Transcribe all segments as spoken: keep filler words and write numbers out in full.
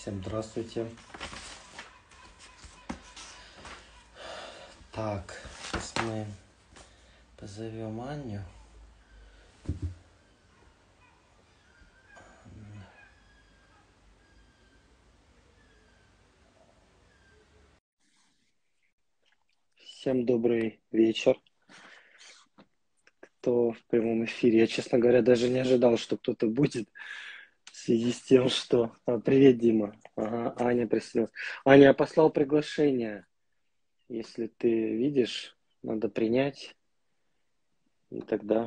Всем здравствуйте. Так, сейчас мы позовем Аню. Всем добрый вечер. Кто в прямом эфире? Я, честно говоря, даже не ожидал, что кто-то будет в связи с тем, что... А, привет, Дима. Ага, Аня присоединилась. Аня, я послал приглашение. Если ты видишь, надо принять. И тогда...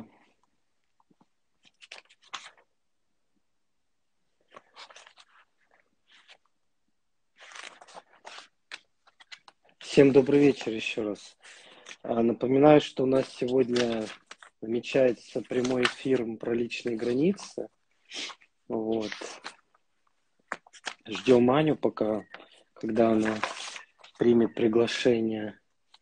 Всем добрый вечер еще раз. А, Напоминаю, что у нас сегодня намечается прямой эфир про личные границы. Вот. Ждем Аню пока, когда она примет приглашение.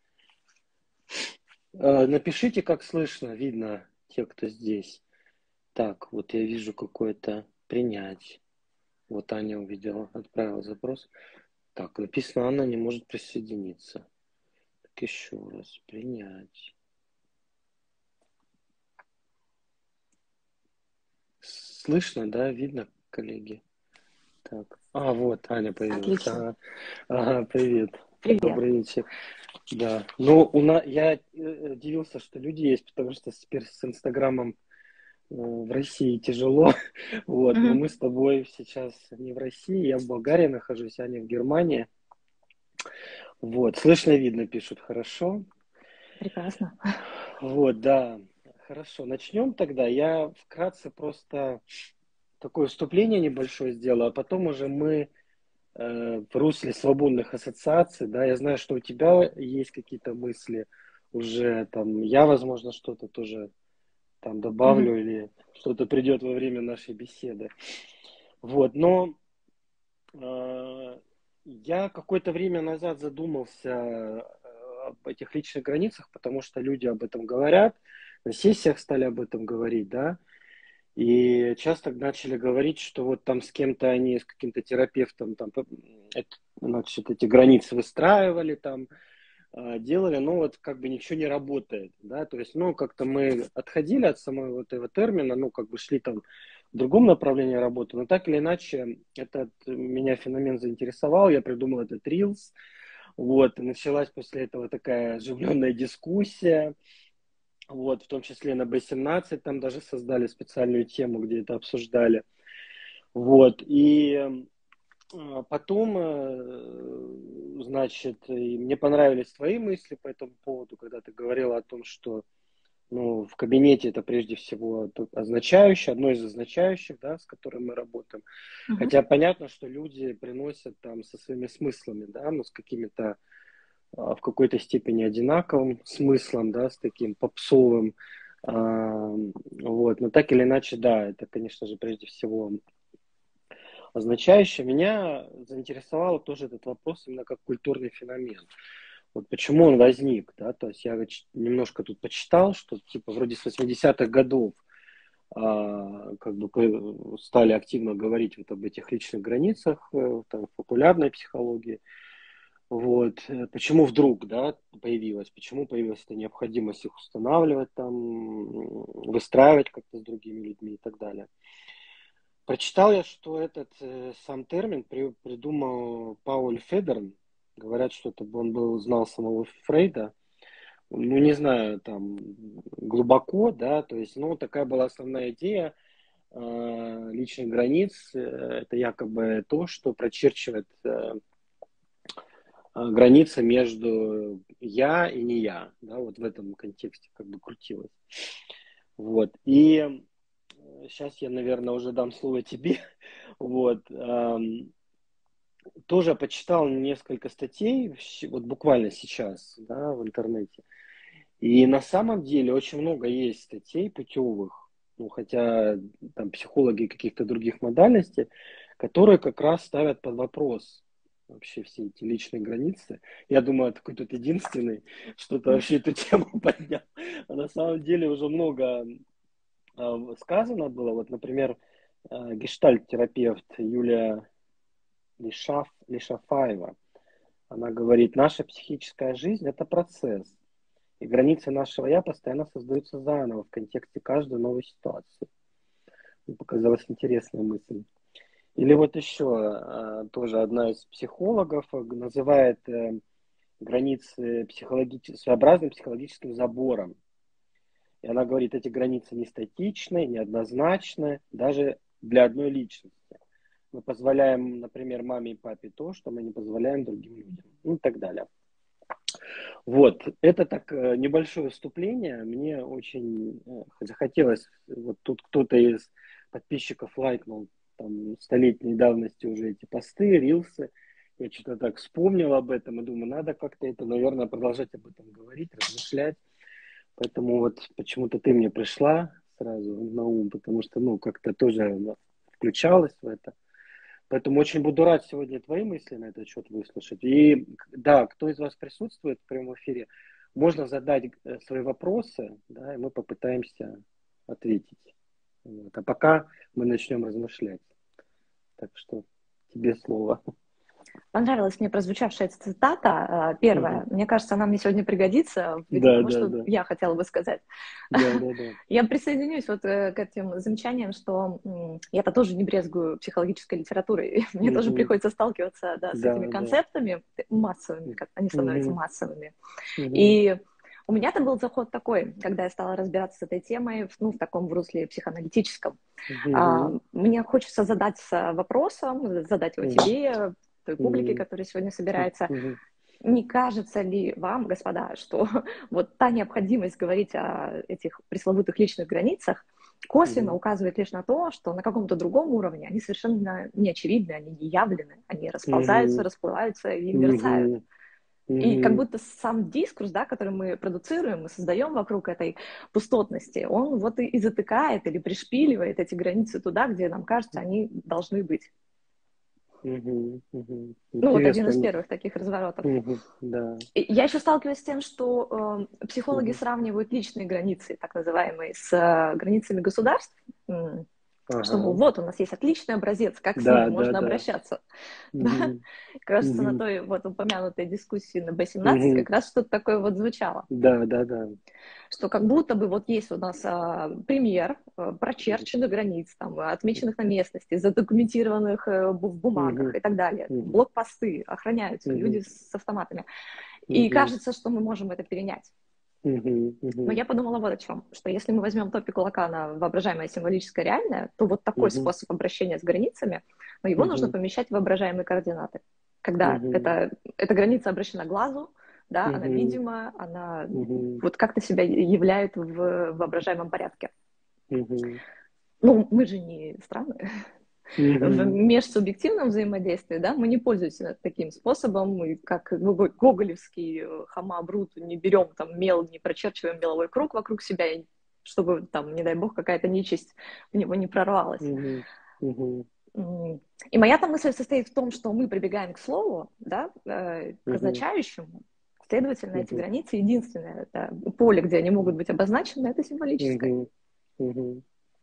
А, Напишите, как слышно, видно те, кто здесь. Так, вот я вижу какое-то принять. Вот Аня увидела, отправила запрос. Так, написано, Анна не может присоединиться. Так еще раз, принять. Слышно, да? Видно, коллеги? Так. А, вот, Аня появилась. Отлично. Ага, ага, привет. Привет. Добрый вечер. Да. Ну, у нас, я э, удивился, что люди есть, потому что теперь с Инстаграмом э, в России тяжело. Вот. Но Мгм. мы с тобой сейчас не в России, я в Болгарии нахожусь, а не в Германии. Вот. Слышно, видно, пишут. Хорошо. Прекрасно. Вот, да. Хорошо. Начнем тогда. Я вкратце просто такое вступление небольшое сделаю, а потом уже мы э, в русле свободных ассоциаций, да, я знаю, что у тебя есть какие-то мысли уже, там, я, возможно, что-то тоже там Мгм. добавлю или что-то придет во время нашей беседы. Вот, но э, я какое-то время назад задумался э, об этих личных границах, потому что люди об этом говорят, на сессиях стали об этом говорить, да, и часто начали говорить, что вот там с кем-то они, с каким-то терапевтом, там, это, значит, эти границы выстраивали, там, а, делали, но вот как бы ничего не работает, да, то есть, ну, как-то мы отходили от самого вот этого термина, ну, как бы шли там в другом направлении работы, но так или иначе этот меня феномен заинтересовал, я придумал этот Reels, вот, и началась после этого такая оживленная дискуссия, вот, в том числе на бэ семнадцать там даже создали специальную тему, где это обсуждали. Вот, и э, потом, э, значит, и мне понравились твои мысли по этому поводу, когда ты говорила о том, что ну, в кабинете это прежде всего означающее, одно из означающих, да, с которым мы работаем. Мгм. Хотя понятно, что люди приносят там со своими смыслами, да, ну, с какими-то а, в какой-то степени одинаковым смыслом, да, с таким попсовым. А, вот. Но так или иначе, да, это, конечно же, прежде всего означающее. Меня заинтересовал тоже этот вопрос именно как культурный феномен. Вот почему он возник, да, то есть я немножко тут почитал, что типа вроде с восьмидесятых годов а, как бы стали активно говорить вот об этих личных границах, э, там, в популярной психологии. Вот. э, Почему вдруг, да, появилась? Почему появилась эта необходимость их устанавливать, там, м, выстраивать как-то с другими людьми и так далее? Прочитал я, что этот э, сам термин при- придумал Пауль Федерн. Говорят, что это он был, знал самого Фрейда. Ну, не знаю, там, глубоко, да, то есть, ну, такая была основная идея э, личных границ. Э, Это якобы то, что прочерчивает э, а, граница между я и не я, да, вот в этом контексте как бы крутилось. Вот, и сейчас я, наверное, уже дам слово тебе, вот, ам, тоже почитал несколько статей, щ- вот буквально сейчас, да, в интернете, и на самом деле очень много есть статей путевых, ну, хотя там психологи каких-то других модальностей, которые как раз ставят под вопрос вообще все эти личные границы. Я думаю, я такой тут единственный, что-то вообще эту тему поднял. А на самом деле уже много а, сказано было. Вот, например, а, гештальт-терапевт Юлия Лишаф, Лишафаева. Она говорит, наша психическая жизнь – это процесс, и границы нашего «я» постоянно создаются заново в контексте каждой новой ситуации. Мне показалась интересная мысль. Или вот еще тоже одна из психологов называет границы психологически, своеобразным психологическим забором. И она говорит, эти границы не статичны, неоднозначны, даже для одной личности. Мы позволяем, например, маме и папе то, что мы не позволяем другим людям. Ну и так далее. Вот, это так небольшое вступление. Мне очень захотелось, вот тут кто-то из подписчиков лайкнул там столетней давности уже эти посты, рилсы. Я что-то так вспомнил об этом и думаю, надо как-то это, наверное, продолжать об этом говорить, размышлять. Поэтому вот почему-то ты мне пришла сразу на ум, потому что, ну, как-то тоже включалась в это. Поэтому очень буду рад сегодня твои мысли на этот счет выслушать. И да, кто из вас присутствует в прямом эфире, можно задать свои вопросы, да, и мы попытаемся ответить. Вот. А пока мы начнем размышлять. Так что тебе слово. Понравилась мне прозвучавшая цитата, первая. Угу. Мне кажется, она мне сегодня пригодится в виде да, того, да, что да. я хотела бы сказать. Да, да, да. Я присоединюсь вот к этим замечаниям, что я-то тоже не брезгую психологической литературой. Мне угу. тоже приходится сталкиваться да, с да, этими концептами да. массовыми, как они становятся угу. массовыми. Угу. И у меня-то был заход такой, когда я стала разбираться с этой темой, ну, в таком в русле психоаналитическом. Угу. А, мне хочется задаться вопросом, задать его угу. тебе, той публике, mm-hmm. которая сегодня собирается. Mm-hmm. Не кажется ли вам, господа, что вот та необходимость говорить о этих пресловутых личных границах косвенно mm-hmm. указывает лишь на то, что на каком-то другом уровне они совершенно не очевидны, они не явлены, они расползаются, mm-hmm. расплываются и мерцают. Mm-hmm. И как будто сам дискурс, да, который мы продуцируем, мы создаем вокруг этой пустотности, он вот и затыкает или пришпиливает эти границы туда, где нам кажется, они должны быть. Угу, угу. Ну, вот один из первых таких разворотов. Угу, да. Я еще сталкиваюсь с тем, что э, психологи угу. сравнивают личные границы, так называемые, с э, границами государств. Ага. Что, мол, вот у нас есть отличный образец, как с да, ними да, можно да. обращаться. Угу. Да? Кажется, угу. на той вот упомянутой дискуссии на бэ семнадцать угу. как раз что-то такое вот звучало. Да, да, да. Что как будто бы вот есть у нас а, пример а, прочерченных границ, там, отмеченных на местности, задокументированных а, в бумагах угу. и так далее. Угу. Блокпосты охраняются, угу. люди с автоматами. Угу. И кажется, что мы можем это перенять. Uh-huh, uh-huh. Но я подумала вот о чем, что если мы возьмем топик Лакана воображаемое, символическое, реальное, то вот такой uh-huh. способ обращения с границами, но его uh-huh. нужно помещать в воображаемые координаты. Когда uh-huh. эта, эта граница обращена к глазу, да, uh-huh. она видима, она uh-huh. вот как-то себя являет в воображаемом порядке. Uh-huh. Ну, мы же не страны. Mm-hmm. В межсубъективном взаимодействии, да, мы не пользуемся таким способом, мы, как гоголевский Хома Брут, не берем там мел, не прочерчиваем меловой круг вокруг себя, чтобы там, не дай бог, какая-то нечисть в него не прорвалась. Mm-hmm. Mm-hmm. И моя там мысль состоит в том, что мы прибегаем к слову, да, к означающему, следовательно, mm-hmm. эти границы единственное, это поле, где они могут быть обозначены, это символическое. Mm-hmm. Mm-hmm.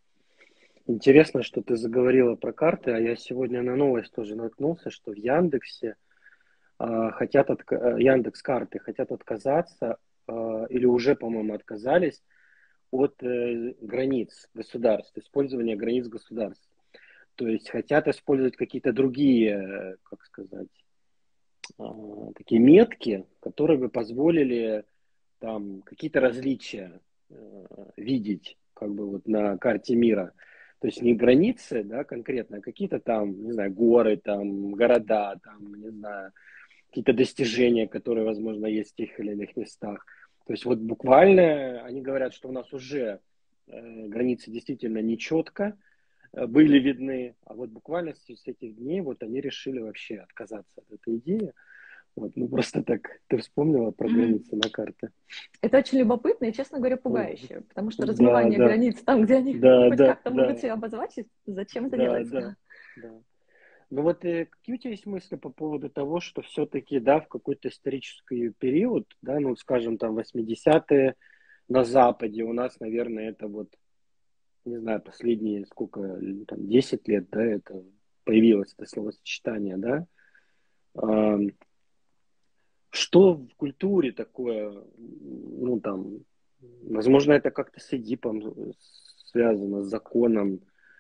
Интересно, что ты заговорила про карты, а я сегодня на новость тоже наткнулся, что в Яндексе э, хотят от, Яндекс.Карты хотят отказаться э, или уже, по-моему, отказались от э, границ государств, использования границ государств. То есть хотят использовать какие-то другие, как сказать, э, такие метки, которые бы позволили там какие-то различия э, видеть как бы вот на карте мира. То есть не границы, да, конкретно, а какие-то там, не знаю, горы, там, города, там, не знаю, какие-то достижения, которые, возможно, есть в тех или иных местах. То есть вот буквально они говорят, что у нас уже э, границы действительно нечетко э, были видны, а вот буквально с, с этих дней вот они решили вообще отказаться от этой идеи. Вот, ну просто так ты вспомнила про mm-hmm. границы на карте. Это очень любопытно и, честно говоря, пугающе, mm-hmm. потому что размывание да, границ там, где они да, хоть да, как-то да. могут себя обозначить, зачем это да, делается? Да, да. Ну вот э, какие у тебя есть мысли по поводу того, что все-таки, да, в какой-то исторический период, да, ну, скажем, там, восьмидесятые на Западе у нас, наверное, это вот, не знаю, последние сколько, там, десять лет, да, это появилось это словосочетание, да, а, что в культуре такое, ну там, возможно, это как-то с Эдипом связано, с законом.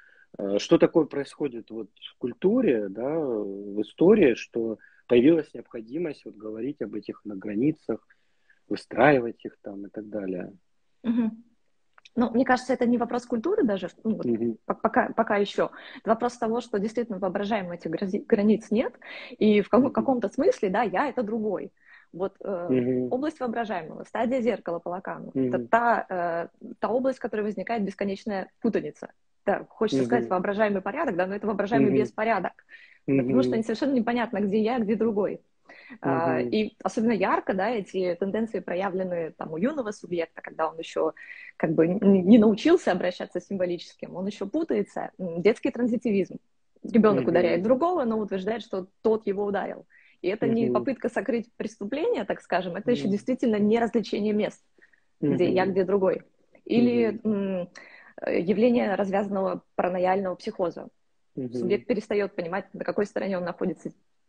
Что такое происходит вот в культуре, да, в истории, что появилась необходимость вот говорить об этих на границах, выстраивать их там и так далее. Угу. Ну, мне кажется, это не вопрос культуры даже, ну, вот, угу. пока, пока еще. Это вопрос того, что действительно воображаемо этих границ нет, и в угу. каком-то смысле, да, я — это другой. Вот э, угу. область воображаемого, стадия зеркала по Лакану, угу. это та, э, та область, в которой возникает бесконечная путаница. Да, хочется угу. сказать воображаемый порядок, да, но это воображаемый угу. беспорядок, угу. потому что совершенно непонятно, где я, где другой. Uh-huh. И особенно ярко, да, эти тенденции проявлены там у юного субъекта, когда он еще как бы не научился обращаться с символическим, он еще путается. Детский транзитивизм. Ребенок uh-huh. ударяет другого, но утверждает, что тот его ударил. И это uh-huh. не попытка сокрыть преступление, так скажем, это uh-huh. еще действительно не развлечение мест, uh-huh. где я, где другой. Или uh-huh. м, явление развязанного паранояльного психоза. Uh-huh. Субъект перестает понимать, на какой стороне он находится,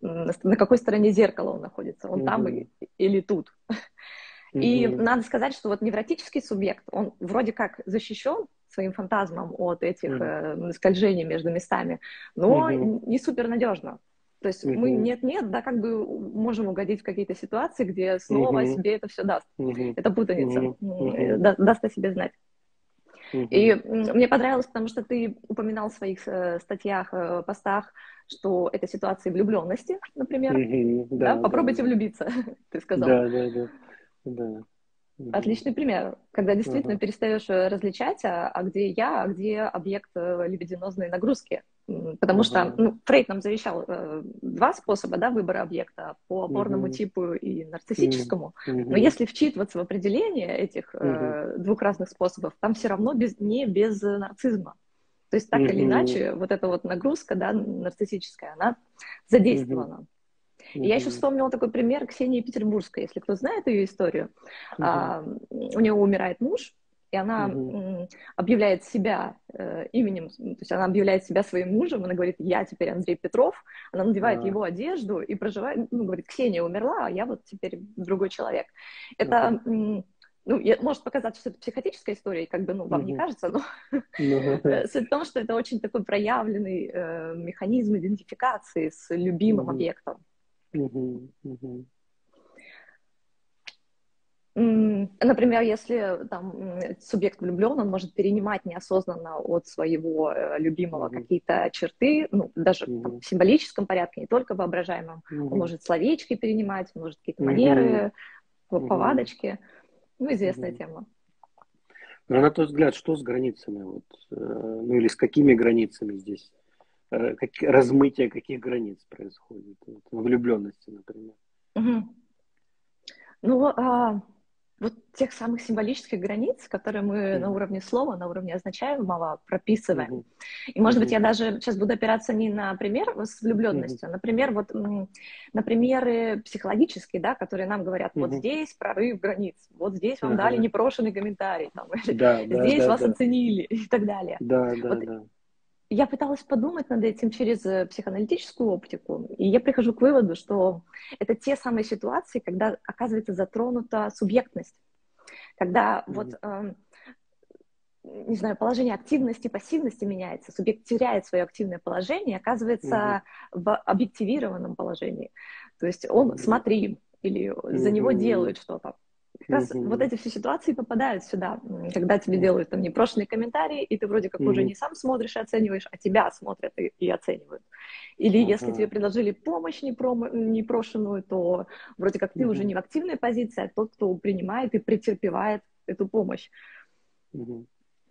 на какой стороне зеркала он находится, он uh-huh. там или тут. Uh-huh. И надо сказать, что вот невротический субъект, он вроде как защищен своим фантазмом от этих uh-huh. э, скольжений между местами, но uh-huh. не супернадежно. То есть uh-huh. мы нет-нет, да, как бы можем угодить в какие-то ситуации, где снова uh-huh. себе это все даст. Uh-huh. Это путаница, uh-huh. да, даст о себе знать. Uh-huh. И мне понравилось, потому что ты упоминал в своих э, статьях, э, постах, что это ситуации влюбленности, например. Uh-huh. Да, да, попробуйте да, влюбиться, ты сказал. Да, да, да. да. Uh-huh. Отличный пример, когда действительно uh-huh. перестаешь различать, а, а где я, а где объект либидинозной нагрузки. Потому uh-huh. что ну, Фрейд нам завещал э, два способа, да, выбора объекта, по опорному uh-huh. типу и нарциссическому. Uh-huh. Но если вчитываться в определение этих э, uh-huh. двух разных способов, там все равно без, не без нарциссизма. То есть так uh-huh. или иначе вот эта вот нагрузка, да, нарциссическая, она задействована. Uh-huh. Uh-huh. Я еще вспомнила такой пример Ксении Петербургской, если кто знает ее историю. Uh-huh. А, у нее умирает муж, и она uh-huh. объявляет себя э, именем, то есть она объявляет себя своим мужем, она говорит: я теперь Андрей Петров, она надевает uh-huh. его одежду и проживает, ну, говорит, Ксения умерла, а я вот теперь другой человек. Это, uh-huh. ну, может показаться, что это психотическая история, как бы, ну, вам uh-huh. не кажется, но uh-huh. суть в том, что это очень такой проявленный э, механизм идентификации с любимым uh-huh. объектом. Uh-huh. Uh-huh. Например, если там субъект влюблен, он может перенимать неосознанно от своего э, любимого uh-huh. какие-то черты, ну, даже uh-huh. там, в символическом порядке, не только воображаемом. Uh-huh. Он может словечки перенимать, может какие-то манеры, uh-huh. повадочки. Ну, известная uh-huh. тема. Но на твой взгляд, что с границами? Вот, э, ну, или с какими границами здесь? Как, размытие каких границ происходит? Вот, влюбленности, например. Угу. Ну, а, вот тех самых символических границ, которые мы mm-hmm. на уровне слова, на уровне означаемого прописываем. Mm-hmm. И, может mm-hmm. быть, я даже сейчас буду опираться не на пример с влюбленностью, mm-hmm. а, например, вот, на примеры психологические, да, которые нам говорят: mm-hmm. вот здесь прорыв границ, вот здесь вам mm-hmm. дали непрошенный комментарий, там, да, да, здесь да, вас да. оценили и так далее. Да, да, вот да. Я пыталась подумать над этим через психоаналитическую оптику, и я прихожу к выводу, что это те самые ситуации, когда оказывается затронута субъектность, когда mm-hmm. вот, э, не знаю, положение активности, пассивности меняется, субъект теряет свое активное положение, оказывается mm-hmm. в объективированном положении, то есть он mm-hmm. смотрим, или mm-hmm. за него делают что-то. Как раз mm-hmm. вот эти все ситуации попадают сюда, когда тебе делают там непрошенные комментарии, и ты вроде как mm-hmm. уже не сам смотришь и оцениваешь, а тебя смотрят и, и оценивают. Или uh-huh. если тебе предложили помощь непрошенную, то вроде как ты mm-hmm. уже не в активной позиции, а тот, кто принимает и претерпевает эту помощь. Mm-hmm.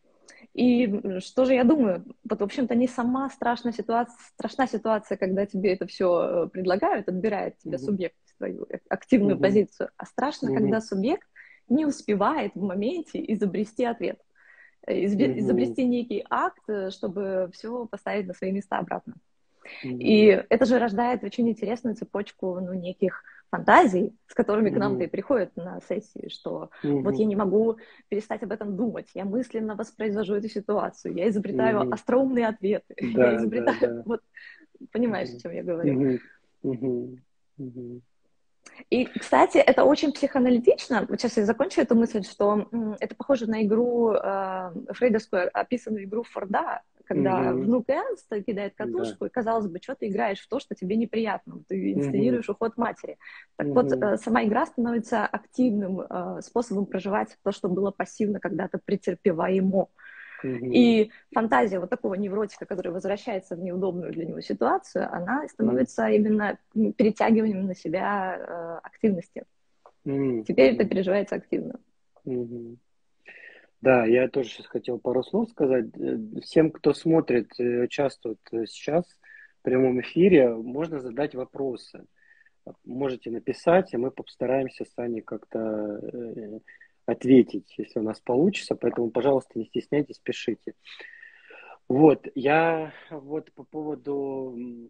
И что же я думаю? Вот, в общем-то, не сама страшная ситуация, страшна ситуация, когда тебе это все предлагают, отбирает тебе mm-hmm. субъект свою активную mm-hmm. позицию, а страшно, mm-hmm. когда субъект не успевает в моменте изобрести ответ, изобрести, mm-hmm. изобрести некий акт, чтобы все поставить на свои места обратно. Mm-hmm. И это же рождает очень интересную цепочку, ну, неких фантазий, с которыми mm-hmm. к нам-то и приходят на сессии, что mm-hmm. вот я не могу перестать об этом думать, я мысленно воспроизвожу эту ситуацию, я изобретаю mm-hmm. остроумные ответы, да, я изобретаю... Да, да. Вот, понимаешь, о чем я говорю. Мгм. Мгм. Мгм. И, кстати, это очень психоаналитично. Вот сейчас я закончу эту мысль, что м, это похоже на игру э, фрейдовскую, описанную игру Форда, когда Мгм. внук Энст кидает Да. катушку, и, казалось бы, что ты играешь в то, что тебе неприятно, ты Мгм. инсценируешь уход матери. Так вот, Мгм. э, сама игра становится активным э, способом проживать то, что было пассивно когда-то претерпеваемо. Мгм. И фантазия вот такого невротика, который возвращается в неудобную для него ситуацию, она Мгм. становится именно перетягиванием на себя э, активности. Мгм. Теперь это Мгм. переживается активно. Мгм. Да, я тоже сейчас хотел пару слов сказать. Э, Всем, кто смотрит, э, участвует э, сейчас в прямом эфире, можно задать вопросы. Можете написать, и мы постараемся с Аней как-то э, ответить, если у нас получится. Поэтому, пожалуйста, не стесняйтесь, пишите. Вот, я вот по поводу м,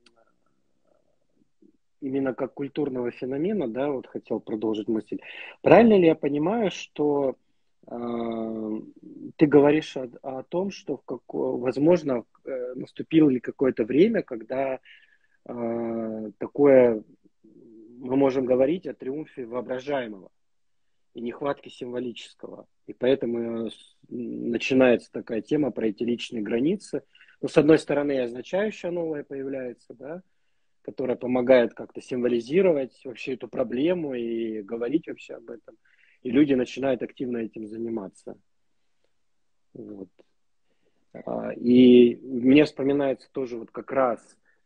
именно как культурного феномена, да, вот хотел продолжить мысль. Правильно ли я понимаю, что э, ты говоришь о, о том, что в како- возможно э, наступило ли какое-то время, когда э, такое мы можем говорить о триумфе воображаемого и нехватке символического. И поэтому с- начинается такая тема про эти личные границы. Ну, с одной стороны, и означающая новая появляется, да, которая помогает как-то символизировать вообще эту проблему и говорить вообще об этом. И люди начинают активно этим заниматься. Вот. А, И мне вспоминается тоже вот как раз,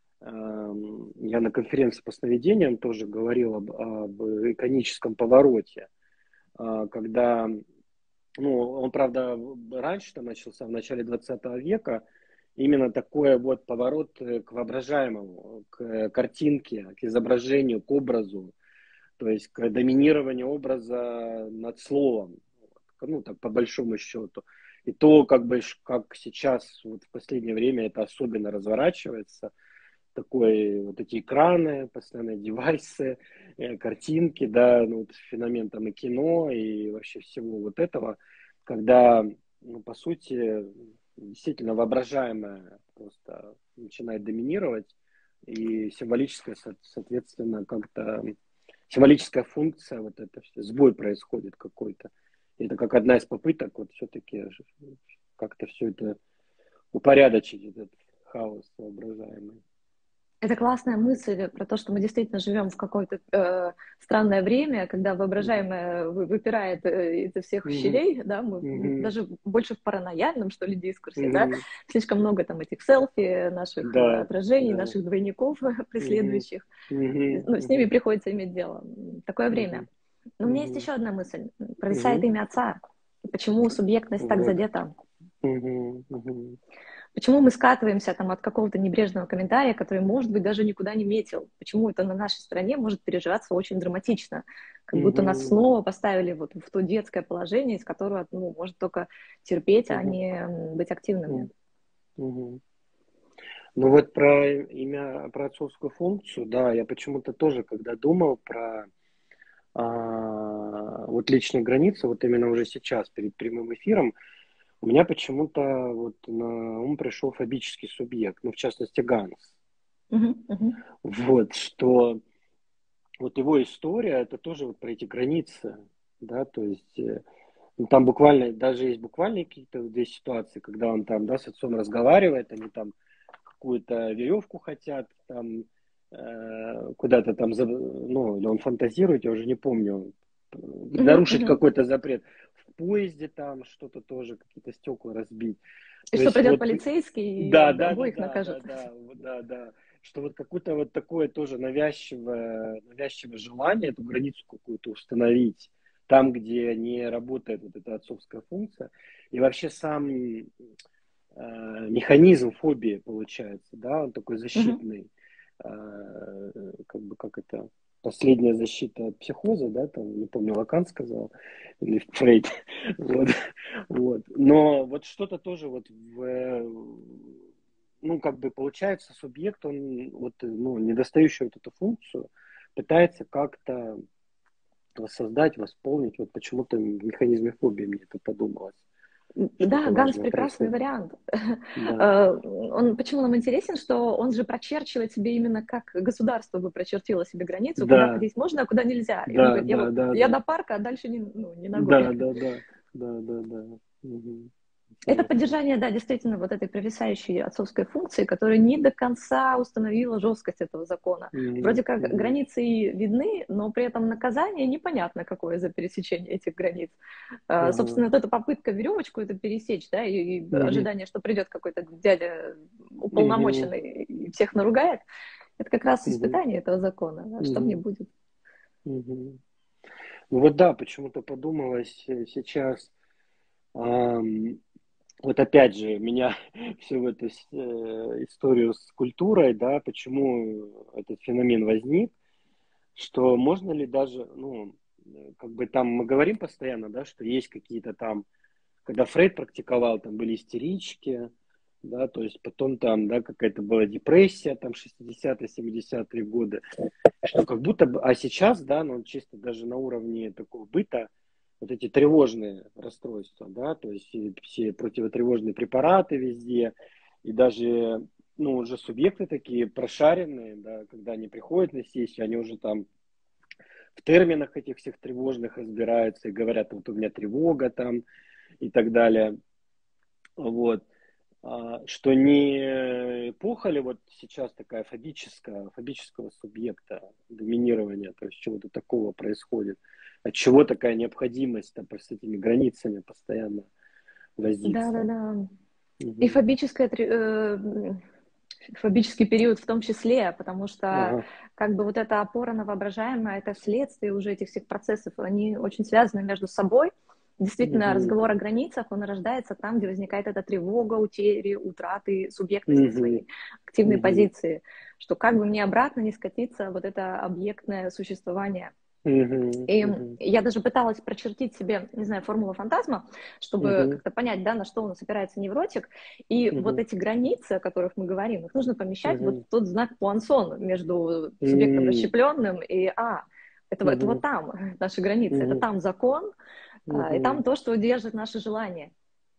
эм, я на конференции по сновидениям тоже говорил об, об иконическом повороте, а, когда, ну, он, правда, раньше там начался, в начале двадцатого века, именно такой вот поворот э, к воображаемому, к э, картинке, к изображению, к образу, то есть к доминированию образа над словом, ну, так по большому счету. И то, как бы, как сейчас, вот в последнее время это особенно разворачивается, такой, вот эти экраны, постоянные девайсы, э, картинки, да, ну, вот феномен там и кино, и вообще всего вот этого, когда, ну, по сути, действительно воображаемое просто начинает доминировать, и символическое, со- соответственно, как-то, символическая функция, вот это все, сбой происходит какой-то. И это как одна из попыток вот все-таки как-то все это упорядочить, этот хаос воображаемый. Это классная мысль про то, что мы действительно живем в какое-то э, странное время, когда Мгм. воображаемое вы- выпирает э, из всех Мгм. щелей, да, мы Мгм. даже больше в параноидальном, что ли, дискурсе, да, Мгм. слишком много там этих селфи, наших э, Да, отражений, да. наших двойников Мгм. преследующих, Мгм. ну, с ними Мгм. приходится иметь дело. Такое время. Мгм. Но у меня есть Мгм. еще одна мысль. Провисает Мгм. имя отца. Почему субъектность так Вот. задета? Мгм. Мгм. Почему мы скатываемся там от какого-то небрежного комментария, который, может быть, даже никуда не метил? Почему это на нашей стороне может переживаться очень драматично? Как будто нас Мгм. снова поставили вот в то детское положение, из которого, ну, может только терпеть, а Мгм. не быть активными. Мгм. Ну вот про имя, про отцовскую функцию, да, я почему-то тоже, когда думал про а, вот личные границы, вот именно уже сейчас перед прямым эфиром, у меня почему-то вот на ум пришел фобический субъект, ну в частности Ганс. Мгм, мгм, Вот, что вот его история, это тоже вот про эти границы, да, то есть э, ну, там буквально, даже есть буквальные какие-то вот здесь ситуации, когда он там, да, с отцом разговаривает, они там какую-то веревку хотят, там э, куда-то там, за- ну, или он фантазирует, я уже не помню, э, мгм, нарушить мгм. какой-то запрет. В поезде там что-то тоже, какие-то стекла разбить. И То что есть придет вот, полицейский и да, об- да, да, обоих да, накажет. да, да, вот, да, да, что вот какое-то вот такое тоже навязчивое, навязчивое желание эту границу какую-то установить там, где не работает вот эта отцовская функция. И вообще сам э, механизм фобии получается, да, он такой Мгм. защитный, э, как бы как это, последняя защита от психоза, да, там, не помню, Лакан сказал, или Фрейд, вот, вот. Но вот что-то тоже вот в, э, ну, как бы получается, субъект, он вот, ну, недостающую вот эту функцию пытается как-то воссоздать, восполнить. Вот почему-то в механизме фобии мне это подумалось. Да, что-то Ганс важное прекрасный происходит. вариант. Да, Э, Он почему нам интересен, что он же прочерчивает себе именно как государство бы прочертило себе границу, куда да, ходить можно, а куда нельзя. И он да, говорит, я да, вот да, я да, до парка, а дальше не, ну, не ногой. да, да, да, да, да, да. Мгм. Это Интересно. поддержание, да, действительно, вот этой провисающей отцовской функции, которая не до конца установила жесткость этого закона. Мгм, Вроде как мгм, границы и видны, но при этом наказание непонятно какое за пересечение этих границ. А, ага, Собственно, вот эта попытка веревочку это пересечь, да, и, и мгм, ожидание, что придет какой-то дядя мгм, уполномоченный и всех наругает, это как раз мгм, испытание этого закона. А что мне мгм, будет? мгм. Ну вот да, почему-то подумалось э, сейчас, ам, вот опять же, меня всю в эту с- э, историю с культурой, да, почему этот феномен возник, что можно ли даже, ну, э, как бы там мы говорим постоянно, да, что есть какие-то там, когда Фрейд практиковал, там были истерички, да, то есть потом там, да, какая-то была депрессия, там шестидесятые, семидесятые годы, что как будто бы, а сейчас, да, ну, чисто даже на уровне такого быта, вот эти тревожные расстройства, да, то есть и все противотревожные препараты везде, и даже, ну, уже субъекты такие прошаренные, да, когда они приходят на сессию, они уже там в терминах этих всех тревожных разбираются и говорят, вот у меня тревога там и так далее, вот. А, что не эпоха ли вот сейчас такая фобическая, фобического субъекта, доминирования, то есть чего-то такого происходит, от чего такая необходимость там, с этими границами постоянно возиться. Да-да-да. И Мгм. фобическое, тре- э, фобический период в том числе, потому что Ага. как бы вот эта опора на воображаемое, это следствие уже этих всех процессов, они очень связаны между собой. Действительно, Мгм. разговор о границах, он рождается там, где возникает эта тревога, утери, утраты субъектности Мгм. своей, активной Мгм. позиции, что как бы мне обратно не скатиться вот это объектное существование. Мгм. И Мгм. я даже пыталась прочертить себе, не знаю, формулу фантазма, чтобы Мгм. как-то понять, да, на что у нас опирается невротик. И вот Мгм. эти границы, о которых мы говорим, их нужно помещать вот Мгм. в тот знак Пуансон между субъектом М. расщепленным и а, это, это вот Мгм. там наши границы, это Мгм. там закон, а, и там Мгм. то, что держит наши желания.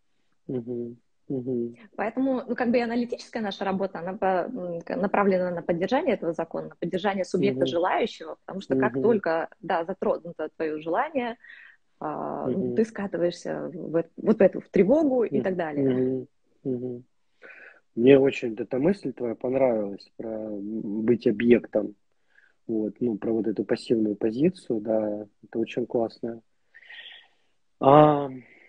Мгм. Мгм. Поэтому, ну, как бы и аналитическая наша работа, она по- направлена на поддержание этого закона, на поддержание субъекта Мгм. желающего, потому что как Мгм. только, да, затронуто твое желание, а, ну, Мгм. ты скатываешься в, эт- вот в эту в тревогу и так Мгм. далее. Мгм. Мгм. Мне очень эта мысль твоя понравилась про быть объектом. Вот, ну, про вот эту пассивную позицию, да, это очень классно. А,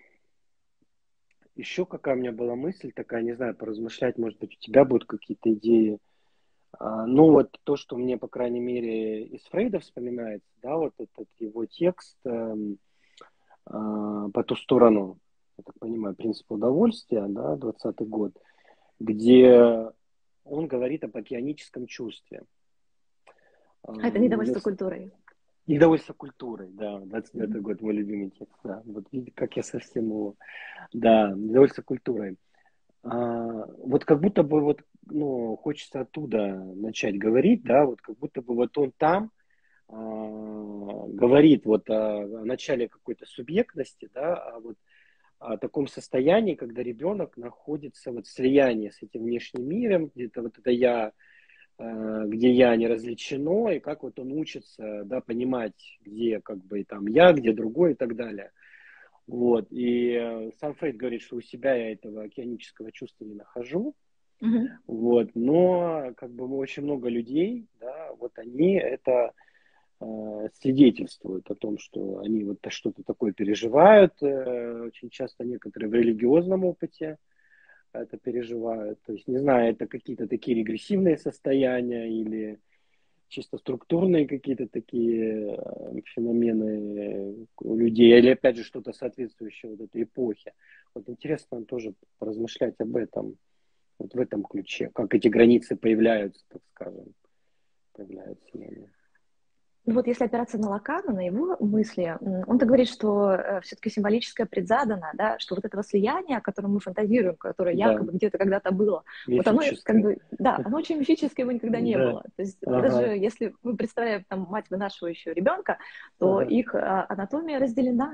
еще какая у меня была мысль такая, не знаю, поразмышлять, может быть, у тебя будут какие-то идеи. А, ну, вот то, что мне, по крайней мере, из Фрейда вспоминается, да, вот этот его текст эм, а, «По ту сторону», я так понимаю, «Принцип удовольствия», да, двадцатый год, где он говорит об океаническом чувстве. А это Ам, недовольство культурой. Недовольство культурой, да, двадцать девятый год, мой любимый текст, да, вот видите, как я совсем его, да, недовольство культурой. А, вот как будто бы вот, ну, хочется оттуда начать говорить, да, вот как будто бы вот он там а, говорит вот о, о начале какой-то субъектности, да, а вот о таком состоянии, когда ребенок находится вот в слиянии с этим внешним миром, где-то вот это я э, где я не различено, и как вот он учится, да, понимать, где как бы там я, где другой и так далее. Вот. И э, сам Фрейд говорит, что у себя я этого океанического чувства не нахожу. Мгм. Вот. Но как бы очень много людей, да, вот они это э, свидетельствуют о том, что они вот что-то такое переживают. Э, очень часто некоторые в религиозном опыте это переживают. То есть, не знаю, это какие-то такие регрессивные состояния или чисто структурные какие-то такие э, феномены у людей, или опять же что-то соответствующее вот этой эпохе. Вот интересно тоже поразмышлять об этом, вот в этом ключе, как эти границы появляются, так скажем, появляются. Наверное. Ну вот если опираться на Лакана, на его мысли, м, он-то говорит, что все-таки символическое предзадано, да, что вот этого слияния, о котором мы фантазируем, которое Да, якобы где-то когда-то было, вот оно как мифическое. бы, да, оно очень мифическое, его никогда не Да, было. То есть даже ага, если мы представляем там мать, вынашивающую ребенка, то ага, их а, анатомия разделена.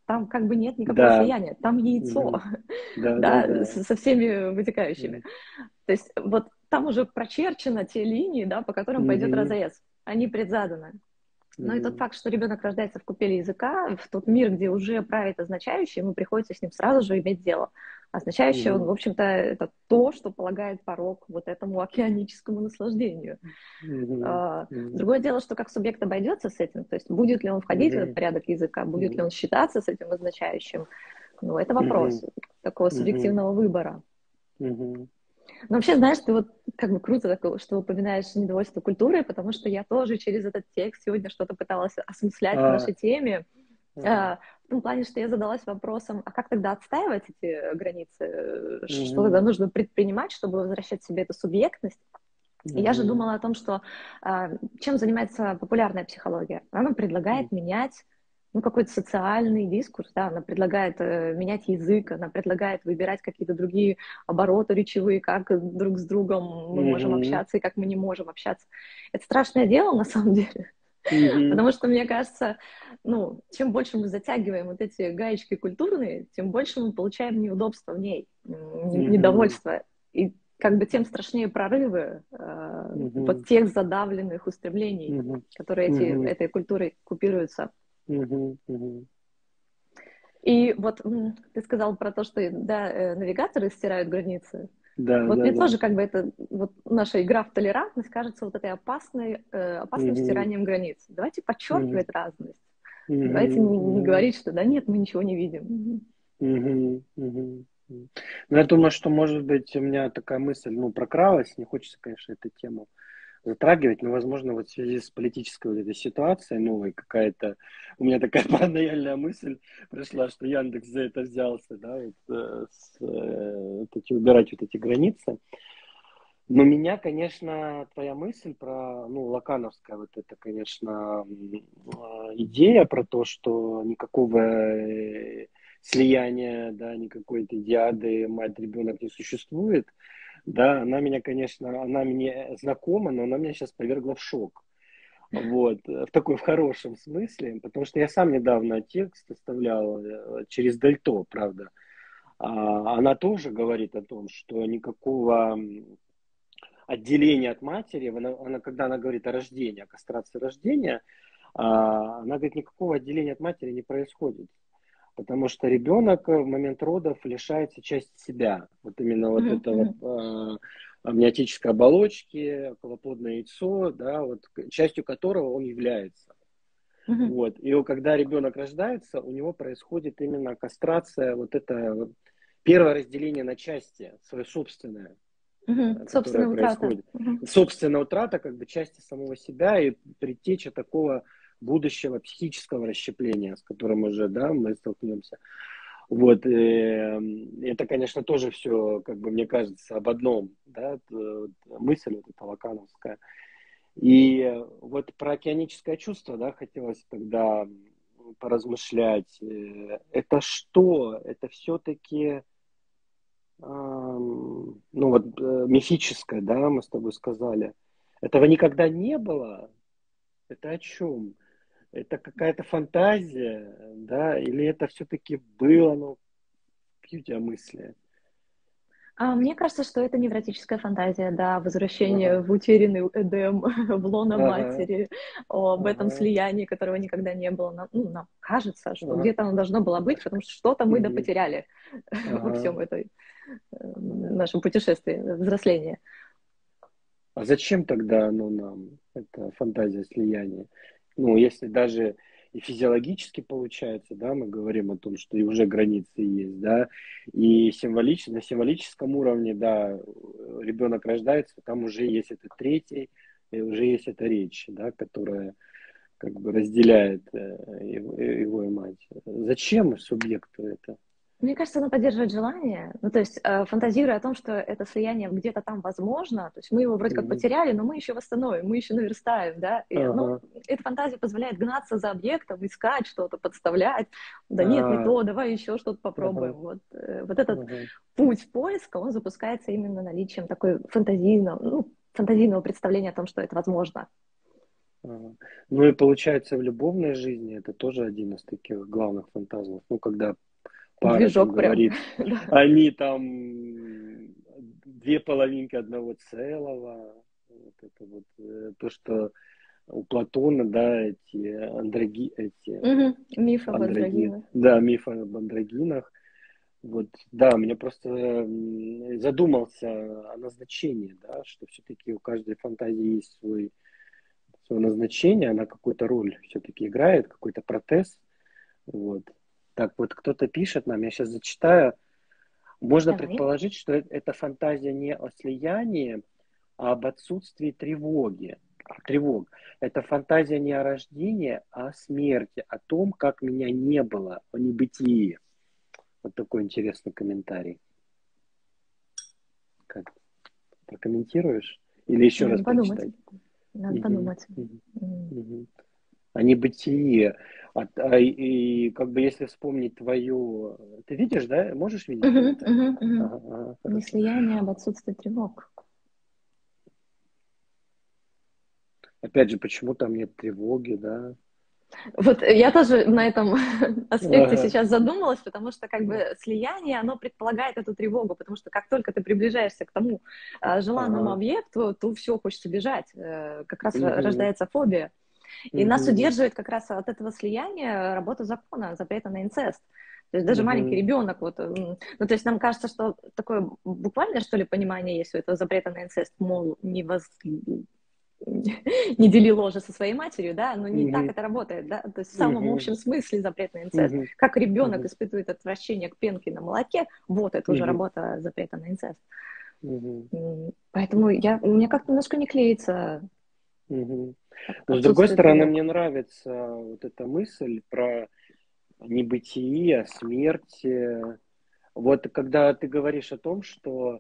там как бы нет никакого Да. слияния, там яйцо, Мгм. Да, да, да, да. с- со всеми вытекающими. Мгм. То есть вот там уже прочерчено те линии, да, по которым пойдет Мгм. разрез, они предзаданы. Но и тот Мгм. факт, что ребенок рождается в купеле языка, в тот мир, где уже правит означающий, ему приходится с ним сразу же иметь дело. Означающий, он, в Мгм. общем-то, это то, что полагает порог вот этому океаническому наслаждению. Мгм. А, Мгм. Другое дело, что как субъект обойдется с этим, то есть будет ли он входить в этот Мгм. порядок языка, будет ли Мгм. он считаться с этим означающим, ну, это вопрос Мгм. такого Мгм. субъективного выбора. Мгм. Но вообще, знаешь, ты вот как бы круто, такое, что упоминаешь недовольство культурой, потому что я тоже через этот текст сегодня что-то пыталась осмыслять в А, нашей теме. ага. А, В том плане, что я задалась вопросом, а как тогда отстаивать эти границы? Э, Что тогда Мгм. нужно предпринимать, чтобы возвращать себе эту субъектность? И я же Мгм. думала о том, что а, чем занимается популярная психология? Она предлагает менять ну, какой-то социальный дискурс, да, она предлагает э, менять язык, она предлагает выбирать какие-то другие обороты речевые, как друг с другом мы можем Мгм. общаться и как мы не можем общаться. Это страшное дело, на самом деле, Мгм. потому что, мне кажется, ну, чем больше мы затягиваем вот эти гаечки культурные, тем больше мы получаем неудобства в ней, м, Мгм. недовольства. И как бы тем страшнее прорывы э, вот Мгм. тех задавленных устремлений, Мгм. которые эти, Мгм. этой культурой купируются. Мгм. Мгм. И вот м, ты сказал про то, что да, э, навигаторы стирают границы. Да, Вот да, мне да. тоже как бы это, вот наша игра в толерантность кажется вот этой опасной, э, опасным Мгм. стиранием границ. Давайте Мгм. подчеркивать разность. Давайте Мгм. не, не Мгм. говорить, что да нет, мы ничего не видим. Мгм. Мгм. Мгм. Ну, я думаю, что, может быть, у меня такая мысль, ну, прокралась, не хочется, конечно, эту тему затрагивать, но, возможно, вот в связи с политической вот этой ситуацией новой какая-то, у меня такая паранояльная мысль пришла, что Яндекс за это взялся, да, вот, э, с, э, вот эти, убирать вот эти границы. Но меня, конечно, твоя мысль про, ну, лакановская вот это, конечно, м, э, идея про то, что никакого э, слияния, да, никакой этой диады мать-ребенок не существует, да, она меня, конечно, она мне знакома, но она меня сейчас повергла в шок. Вот, э, в такой, в хорошем смысле, потому что я сам недавно текст оставлял э, через Дальто, правда. А, она тоже говорит о том, что никакого м, отделения от матери, она, она, когда она говорит о рождении, о кастрации рождения, а, она говорит, никакого отделения от матери не происходит. Потому что ребенок в момент родов лишается части себя. Вот именно вот Мгм, этого мгм, э, амниотической оболочки, околоплодное яйцо, да, вот, частью которого он является. мгм, Вот. И когда ребенок рождается, у него происходит именно кастрация, вот это вот первое разделение на части, свое собственное, мгм. э, которое Собственная утрата. происходит. Мгм, Собственная утрата как бы части самого себя и предтеча такого будущего психического расщепления, с которым уже, да, мы столкнемся. Вот, э, это, конечно, тоже все, как бы, мне кажется, об одном, да, вот мысль вот эта лакановская. И вот про океаническое чувство, да, хотелось тогда поразмышлять. Э, Это что? Это все-таки, ну вот, э, мифическое, да, мы с тобой сказали. Этого никогда не было? Это о чем? Это какая-то фантазия, да, или это все-таки было, ну, какие у тебя мысли? А мне кажется, что это невротическая фантазия, да, возвращение Ага, в утерянный Эдем, в лоно ага, матери, об этом ага, слиянии, которого никогда не было. Нам, ну, нам кажется, что ага, где-то оно должно было быть, потому что что-то мы мгм, допотеряли во ага, всем этой э, ага. нашем путешествии, взросления. А зачем тогда, ну, нам эта фантазия слияния? Ну, если даже и физиологически получается, да, мы говорим о том, что и уже границы есть, да, и символично, на символическом уровне, да, ребенок рождается, там уже есть этот третий, и уже есть эта речь, да, которая как бы разделяет э, его, его и мать. Зачем субъекту это? Мне кажется, оно поддерживает желание, ну, то есть э, фантазируя о том, что это слияние где-то там возможно, то есть мы его вроде как Мгм. потеряли, но мы еще восстановим, мы еще наверстаем, да, и оно, Ага. эта фантазия позволяет гнаться за объектом, искать что-то, подставлять, да нет, не А, то, давай еще что-то попробуем, ага, вот, э, вот этот ага. путь поиска, он запускается именно наличием такой фантазийного, ну, фантазийного представления о том, что это возможно. Ага. Ну и получается, в любовной жизни это тоже один из таких главных фантазмов. Ну, когда пара там Движок прям. говорит, они там две половинки одного целого. Вот это вот э, то, что у Платона, да, эти андроги, эти Угу. Миф об андроги, андрогинах. да, миф об андрогинах. Вот, да, мне просто м, задумался о назначении, да, что все-таки у каждой фантазии есть свой, свое назначение, она какую-то роль все-таки играет, какой-то протез. Вот. Так вот, кто-то пишет нам, я сейчас зачитаю. Можно Давай. предположить, что э- это фантазия не о слиянии, а об отсутствии тревоги. Тревог. Это фантазия не о рождении, а о смерти, о том, как меня не было, о небытии. Вот такой интересный комментарий. Как прокомментируешь? Или еще раз Надо подумать. прочитать? Надо Угу, подумать. угу, М. угу. О небытии. А, а, и, и как бы если вспомнить твою... Ты видишь, да? Можешь видеть Мгм, комментарий? мгм, мгм. Ага, ага, Не хорошо. слияние об отсутствии тревог. Опять же, почему там нет тревоги, да? Вот я тоже на этом аспекте Ага, сейчас задумалась, потому что как да. бы слияние, оно предполагает эту тревогу, потому что как только ты приближаешься к тому а, желанному Ага. объекту, то все хочется бежать, э, как раз ро- Угу, рождается фобия. И нас угу, удерживает как раз от этого слияния работа закона, запрета на инцест. То есть даже маленький угу, ребенок, вот, м, ну то есть нам кажется, что такое буквальное, что ли, понимание есть у этого запрета на инцест, мол, не воз не дели ложе со своей матерью, да, но не так угу, это работает, да, то есть в самом угу, общем смысле запрет на инцест. угу, Как ребенок угу, испытывает отвращение к пенке на молоке, вот это уже угу, работа запрета на инцест. угу, М, Поэтому я, у меня как-то немножко не клеится угу. Но с другой отсутствие стороны, мне тревог. нравится вот эта мысль про небытие, смерти. Вот когда ты говоришь о том, что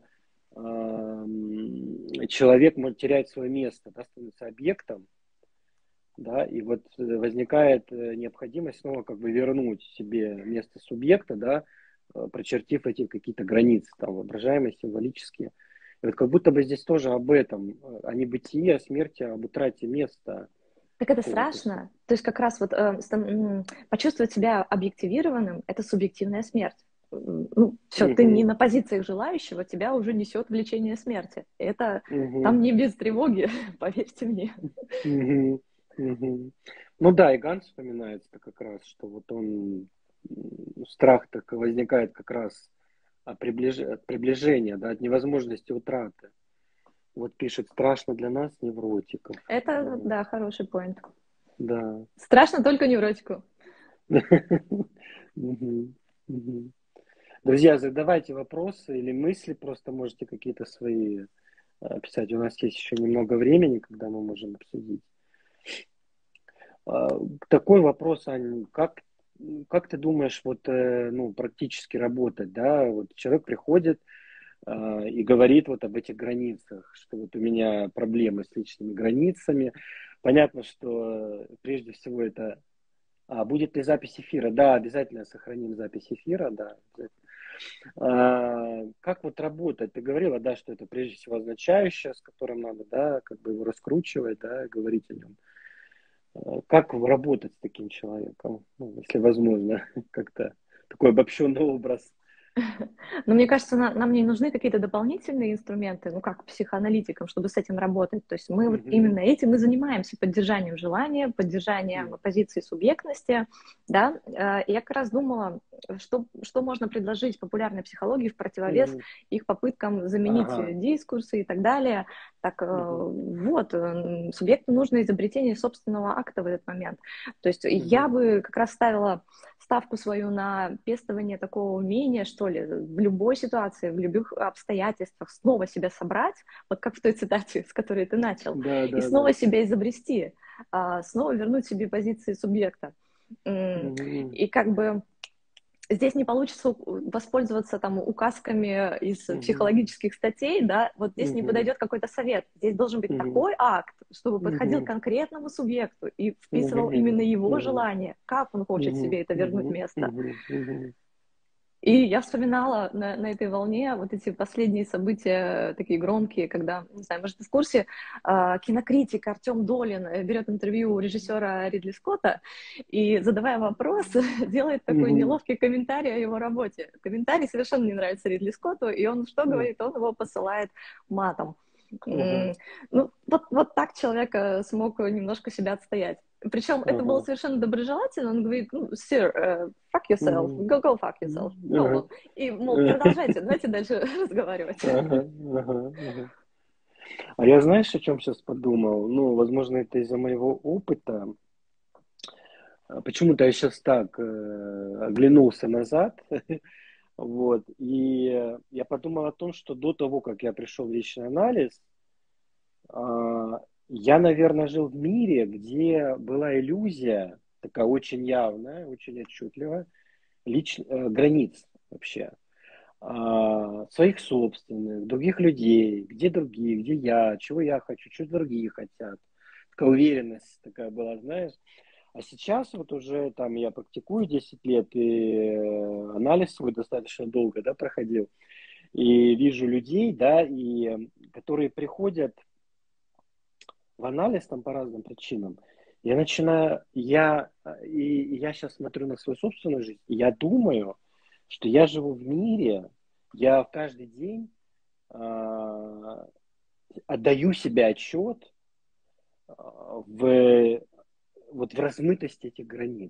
эм, человек может терять свое место, да, становится объектом, да, и вот э, возникает э, необходимость снова как бы вернуть себе место субъекта, да, э, прочертив эти какие-то границы, там, воображаемые, символические. И вот как будто бы здесь тоже об этом, э, о небытии, о смерти, об утрате места Так это какого-то. страшно. То есть как раз вот э, стан- м, почувствовать себя объективированным — это субъективная смерть. М, Ну, все, ты не Угу, на позициях желающего, тебя уже несет влечение смерти. Это угу, там не без тревоги, поверьте мне. угу, угу. Ну да, и Ганс вспоминается как раз, что вот он, м, страх так возникает как раз от, приближ... от приближения, да, от невозможности утраты. Вот пишет, страшно для нас, невротиков. Это, Вот. да, хороший поинт. Да. Страшно только невротику. Мгм, мгм. Друзья, задавайте вопросы или мысли, просто можете какие-то свои э, писать. У нас есть еще немного времени, когда мы можем обсудить. А, Такой вопрос, Ань, как, как ты думаешь, вот, э, ну, практически работать, да? Вот человек приходит а, и говорит вот об этих границах, что вот у меня проблемы с личными границами. Понятно, что э, прежде всего это... А, будет ли запись эфира? Да, обязательно сохраним запись эфира, да. Обязательно. А, как вот работать? Ты говорила, да, что это прежде всего означающее, с которым надо, да, как бы его раскручивать, да, говорить о нем. А, как работать с таким человеком, ну, если возможно, как-то такой обобщенный образ. Но мне кажется, на- нам не нужны какие-то дополнительные инструменты, ну, как психоаналитикам, чтобы с этим работать. То есть мы вот Мгм. именно этим и занимаемся, поддержанием желания, поддержанием Мгм. позиции субъектности, да. Э, и я как раз думала, что, что можно предложить популярной психологии в противовес Мгм. их попыткам заменить Ага. э, дискурсы и так далее. Так э, Мгм. вот, э, субъекту нужно изобретение собственного акта в этот момент. То есть я Мгм. бы как раз ставила ставку свою на пестование такого умения, что ли, в любой ситуации, в любых обстоятельствах снова себя собрать, вот как в той цитате, с которой ты начал, Да, и да, да. снова себя изобрести, а, снова вернуть себе позиции субъекта. Мгм. И как бы здесь не получится воспользоваться там указками из Мгм. психологических статей, да, вот здесь не Мгм. подойдет какой-то совет. Здесь должен быть Мгм. такой акт, чтобы подходил Мгм. конкретному субъекту и вписывал Мгм. именно его Мгм. желание, как он хочет Мгм. себе это вернуть Мгм. место. Мгм. Мгм. И я вспоминала на, на этой волне вот эти последние события, такие громкие, когда, не знаю, может, ты в курсе, э, кинокритик Артем Долин берет интервью у режиссера Ридли Скотта и, задавая вопрос, делает такой Мгм. неловкий комментарий о его работе. Комментарий совершенно не нравится Ридли Скотту, и он что говорит? Он его посылает матом. Ага. Ну, вот, вот так человек э, смог немножко себя отстоять. Причем это было Ага. совершенно доброжелательно. Он говорит, ну, sir, uh, fuck yourself, Мгм. go, go fuck yourself, go Ага. on. И, мол, продолжайте, давайте дальше разговаривать. Ага, ага, ага. А я знаешь, о чем сейчас подумал? Ну, возможно, это из-за моего опыта. А Почему-то я сейчас так э, оглянулся назад, вот, и э, я подумал о том, что до того, как я пришел в личный анализ, а, я, наверное, жил в мире, где была иллюзия, такая очень явная, очень отчетливая, лич, э, границ вообще. А, своих собственных, других людей, где другие, где я, чего я хочу, что другие хотят. Такая уверенность такая была, знаешь. А сейчас вот уже там я практикую десять лет, и э, анализ свой достаточно долго, да, проходил. И вижу людей, да, и э, которые приходят в анализ там по разным причинам. Я начинаю, я, э, и, и я сейчас смотрю на свою собственную жизнь, и я думаю, что я живу в мире, я в каждый день а, отдаю себе отчет а, в, вот в размытости этих границ.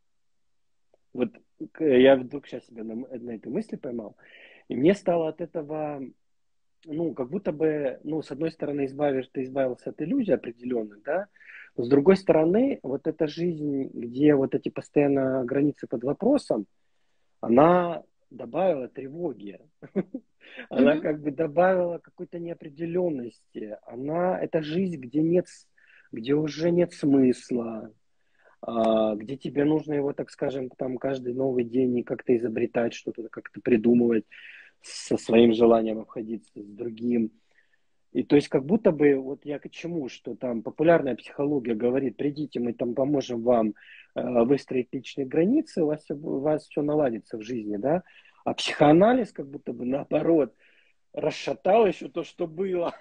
Вот к- я вдруг сейчас себя на, м- на этой мысли поймал, и мне стало от этого, ну, как будто бы, ну, с одной стороны, избавишь, ты избавился от иллюзий определенных, да, но с другой стороны, вот эта жизнь, где вот эти постоянно границы под вопросом, она добавила тревоги, она Мгм. как бы добавила какой-то неопределенности, она, это жизнь, где нет, с- где уже нет смысла, а, где тебе нужно его, так скажем, там каждый новый день и как-то изобретать что-то, как-то придумывать, со своим желанием обходиться с другим. И то есть как будто бы, вот я к чему, что там популярная психология говорит, придите, мы там поможем вам э, выстроить личные границы, у вас, все, у вас все наладится в жизни, да, а психоанализ как будто бы наоборот расшатал еще то, что было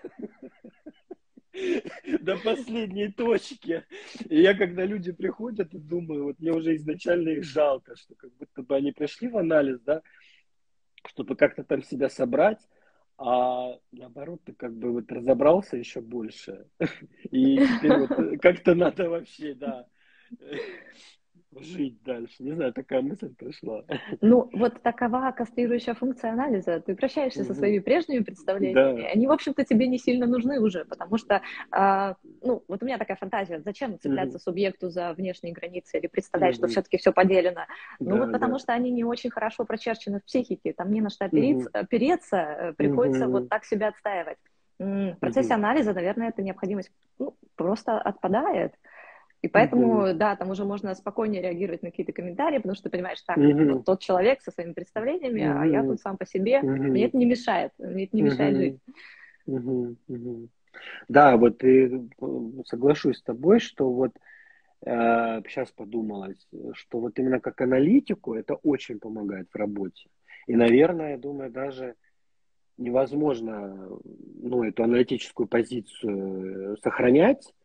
до последней точки. И я, когда люди приходят, и думаю, вот мне уже изначально их жалко, что как будто бы они пришли в анализ, да, чтобы как-то там себя собрать, а наоборот, ты как бы вот разобрался еще больше. И теперь вот э, как-то надо вообще, да, э, жить дальше. Не знаю, такая мысль пришла. Ну, вот такова кастрирующая функция анализа. Ты прощаешься со Мгм. своими прежними представлениями. Да. Они, в общем-то, тебе не сильно нужны уже, потому что, а, ну, вот у меня такая фантазия, зачем цепляться Мгм. субъекту за внешние границы или представлять, что Мгм. все-таки все поделено? Ну, вот Да, потому да. что они не очень хорошо прочерчены в психике, там не на что опереться, Мгм. опереться, э, приходится вот Мгм. так себя отстаивать. М, В процессе Мгм. анализа, наверное, эта необходимость ну, просто отпадает. И Мгм. поэтому, да, там уже можно спокойнее реагировать на какие-то комментарии, потому что ты понимаешь, так, вот Мгм. тот человек со своими представлениями, а я Мгм. тут сам по себе, мне Мгм. это не мешает, мне это не мешает жить. Мгм. Мгм. Мгм. Да, вот и э, соглашусь с тобой, что вот сейчас подумалось, что вот именно как аналитику это очень помогает в работе. И, наверное, я думаю, даже невозможно, ну, эту аналитическую позицию сохранять,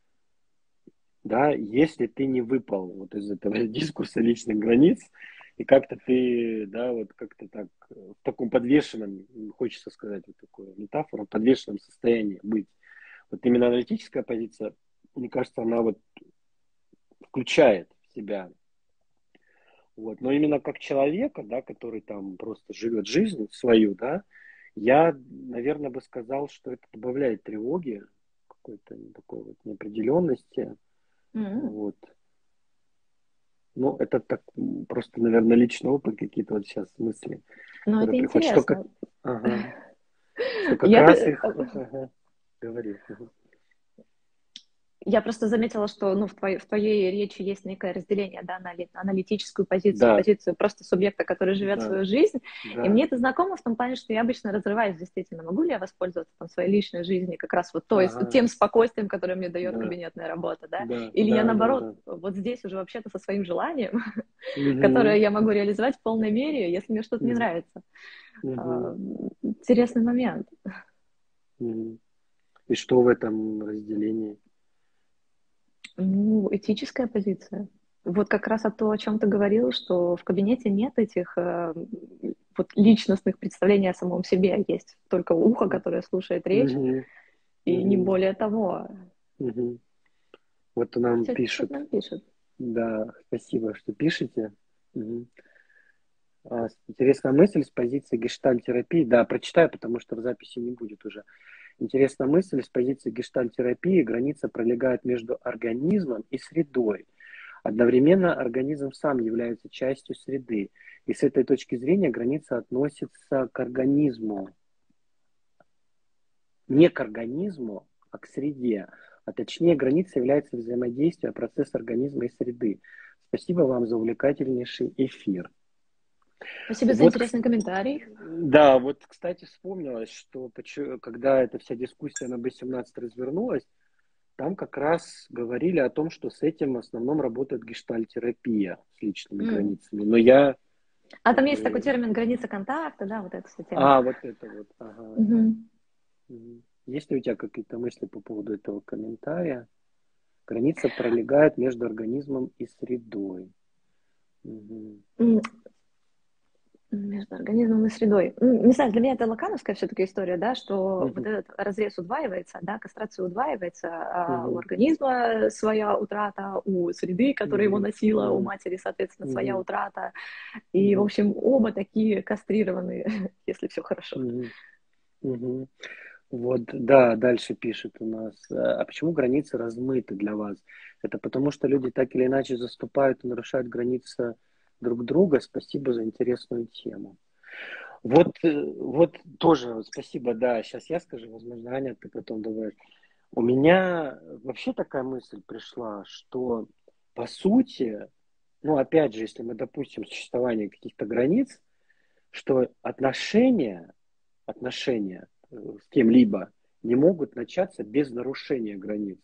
да, если ты не выпал вот из этого дискурса личных границ, и как-то ты, да, вот как-то так в таком подвешенном, хочется сказать вот такую метафору, подвешенном состоянии быть. Вот именно аналитическая позиция, мне кажется, она вот включает в себя. Вот. Но именно как человека, да, который там просто живет жизнь свою, да, я, наверное, бы сказал, что это добавляет тревоги, какой-то такой вот неопределенности. М. Вот. Ну, это так м, просто, наверное, личный опыт, какие-то вот сейчас мысли, Но которые это приходят, что как, интересно. ага, что как Я, раз бы- их, ага, говори. Ага. Я просто заметила, что ну, в, твоей, в твоей речи есть некое разделение, да, на аналитическую позицию, Да, позицию просто субъекта, который живет да, свою жизнь. И да. мне это знакомо в том плане, что я обычно разрываюсь действительно. Могу ли я воспользоваться там, своей личной жизнью как раз вот той, Ага, тем спокойствием, которое мне дает да, кабинетная работа, да? да, Или я, да, да, наоборот, да. вот здесь уже вообще-то со своим желанием, которое Угу, я могу реализовать в полной мере, если мне что-то не угу, нравится. А, угу, Интересный момент. угу. И что в этом разделении? Ну, этическая позиция. Вот как раз о том, о чем ты говорил, что в кабинете нет этих э, вот личностных представлений о самом себе, есть только ухо, которое слушает речь, Угу, и не угу, более того. угу. Вот нам Что-то пишут. нам пишет. Да, спасибо, что пишете. Мгм. А, Интересная мысль с позиции гештальт-терапии. Да, прочитаю, потому что в записи не будет уже. Интересная мысль с позиции гештальт-терапии. Граница пролегает между организмом и средой. Одновременно организм сам является частью среды. И с этой точки зрения граница относится к организму. Не к организму, а к среде. А точнее, граница является взаимодействием процесса организма и среды. Спасибо вам за увлекательнейший эфир. Спасибо за Вот, интересный комментарий. да, вот, кстати, вспомнилось, что когда эта вся дискуссия на бэ семнадцать развернулась, там как раз говорили о том, что с этим в основном работает гештальт-терапия с личными М. границами. Но я А как там есть такой бы... термин граница контакта, да, вот эта вся тема. А, вот это вот, ага. Мгм. Мгм. Есть ли у тебя какие-то мысли по поводу этого комментария? Граница пролегает между организмом и средой. Мгм. М, Между организмом и средой. М, Не знаю, для меня это лакановская все-таки история, да, что вот Мгм. этот разрез удваивается, да, кастрация удваивается, а у Мгм. организма своя утрата, у среды, которая его Мгм. носила, у Мгм. матери, соответственно, своя Мгм. утрата. И, в Мгм. общем, оба такие кастрированные, если все хорошо. Мгм. Мгм. Вот, да, дальше пишет у нас. э, А почему границы размыты для вас? Это потому, что люди так или иначе заступают и нарушают границы друг друга. Спасибо за интересную тему. Вот, э, вот тоже вот спасибо, да, сейчас я скажу, возможно, Аня, ты потом добавишь. У меня вообще такая мысль пришла, что по сути, ну опять же, если мы допустим существование каких-то границ, что отношения, отношения э, с кем-либо не могут начаться без нарушения границ.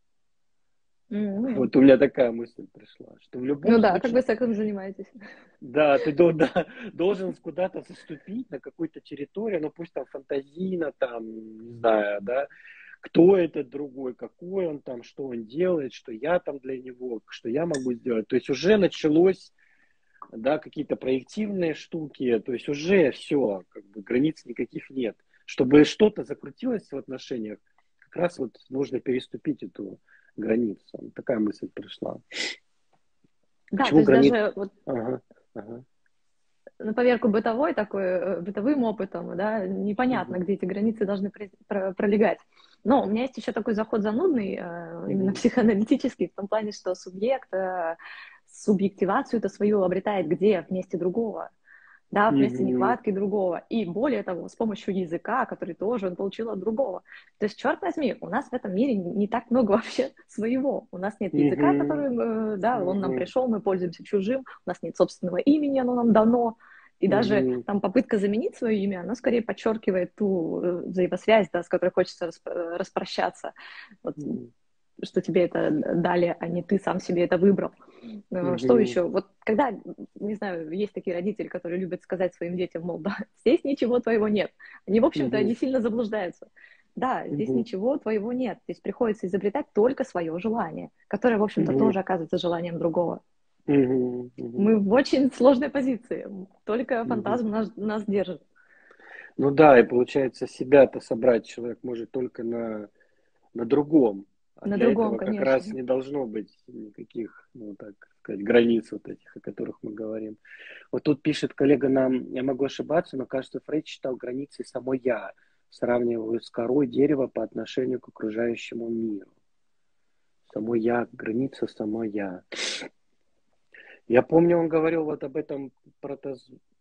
М. Вот у меня такая мысль пришла, что в Ну любом да, как вы случае, с этим занимаетесь? да, ты до- да, должен куда-то заступить на какую-то территорию, ну пусть там фантазийно, там, не знаю, да, кто этот другой, какой он там, что он делает, что я там для него, что я могу сделать. То есть уже началось, да, какие-то проективные штуки, то есть уже все, как бы границ никаких нет. Чтобы что-то закрутилось в отношениях, как раз вот нужно переступить эту границу. Такая мысль пришла. Да, то Почему есть границ? даже вот Ага, ага. на поверку бытовой такой, э, бытовым опытом, да, непонятно, Мгм, где эти границы должны про- про- пролегать. Но у меня есть еще такой заход занудный, э, именно мгм, психоаналитический, в том плане, что субъект э, субъективацию-то свою обретает где? В месте другого, да, в месте мгм, нехватки другого. И более того, с помощью языка, который тоже он получил от другого. То есть, черт возьми, у нас в этом мире не так много вообще своего. У нас нет языка, мгм, который, э, да, он нам мгм, пришел, мы пользуемся чужим, у нас нет собственного имени, оно нам дано. И даже мгм, там попытка заменить свое имя, она скорее подчеркивает ту э, взаимосвязь, да, с которой хочется расп- э, распрощаться. Вот, мгм, что тебе это дали, а не ты сам себе это выбрал. Э, Что мгм, еще? Вот когда, не знаю, есть такие родители, которые любят сказать своим детям, мол, да, здесь ничего твоего нет. Они, в общем-то, мгм, они сильно заблуждаются. Да, здесь мгм, ничего твоего нет. Здесь приходится изобретать только свое желание, которое, в общем-то, мгм, тоже оказывается желанием другого. мгм, мгм, Мы в очень сложной позиции. Только мгм. фантазм нас, нас держит. Ну да, и получается, себя-то собрать человек может только на, на другом. А На для другом, этого как раз конечно. не должно быть никаких, ну так сказать, границ вот этих, о которых мы говорим. Вот тут пишет коллега нам, я могу ошибаться, но кажется, Фрейд считал границей само я, сравнивая с корой дерева по отношению к окружающему миру. Само я, граница само я. Я помню, он говорил вот об этом протоз...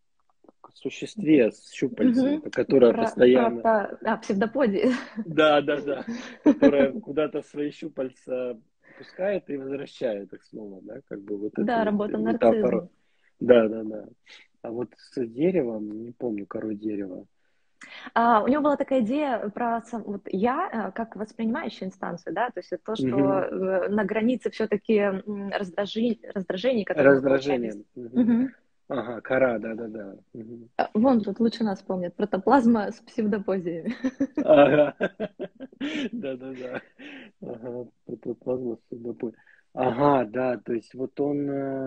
существе с щупальцами, Угу. которое Про, про, постоянно... про а, псевдоподии. Да, да, да. Которое куда-то свои щупальца пускает и возвращает их снова, да, как бы вот эту Да, вот работа метафору. нарцизма. Да, да, да. А вот с деревом, не помню, кору дерева. А, у него была такая идея про сам, вот я э, как воспринимающая инстанцию, да, то есть это то, что Угу. э, на границе все-таки раздражи, раздражений, которые мы получаем. Раздражение. из- Угу. Мгм. Ага, кора, да, да, да. Угу. А, Вон тут лучше нас помнят, протоплазма с псевдопозиями. Ага. Да, да, да. Ага, протоплазма судополь. Ага, да, то есть вот он...